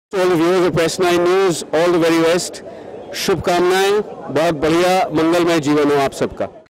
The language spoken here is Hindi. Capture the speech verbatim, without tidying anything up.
All viewers of press nine news, all the very best, शुभकामनाएं, बहुत बढ़िया मंगलमय जीवन हो आप सबका।